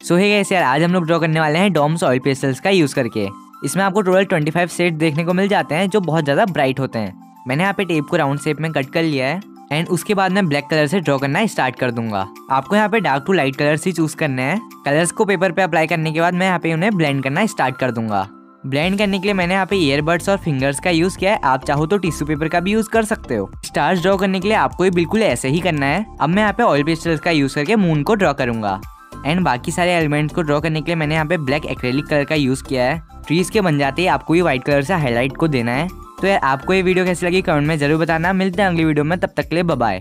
सो hey guys यार, आज हम लोग ड्रॉ करने वाले हैं डॉम्स ऑयल पेस्टल्स का यूज़ करके। इसमें आपको टोटल 25 शेड देखने को मिल जाते हैं जो बहुत ज़्यादा ब्राइट होते हैं। मैंने यहाँ पे टेप को राउंड शेप में कट कर लिया है एंड उसके बाद मैं ब्लैक कलर से ड्रॉ करना स्टार्ट कर दूंगा। आपको यहाँ पे डार्क टू लाइट कलर्स ही चूज करने हैं। कलर्स को पेपर पे अप्लाई करने के बाद मैं यहाँ पे उन्हें ब्लेंड करना स्टार्ट कर दूंगा। ब्लेंड करने के लिए मैंने यहाँ पे ईयरबड्स और फिंगर्स का यूज किया है। आप चाहो तो टिश्यू पेपर का भी यूज कर सकते हो। स्टार्स ड्रॉ करने के लिए आपको भी बिल्कुल ऐसे ही करना है। अब मैं यहाँ पे ऑयल पेस्टल्स का यूज करके मून को ड्रॉ करूंगा एंड बाकी सारे एलिमेंट्स को ड्रॉ करने के लिए मैंने यहाँ पे ब्लैक एक्रेलिक कलर का यूज किया है। ट्रीज के बन जाते ही आपको भी व्हाइट कलर से हाईलाइट को देना है। तो यार आपको ये वीडियो कैसी लगी कमेंट में जरूर बताना। मिलते हैं अगली वीडियो में, तब तक के लिए बाय बाय।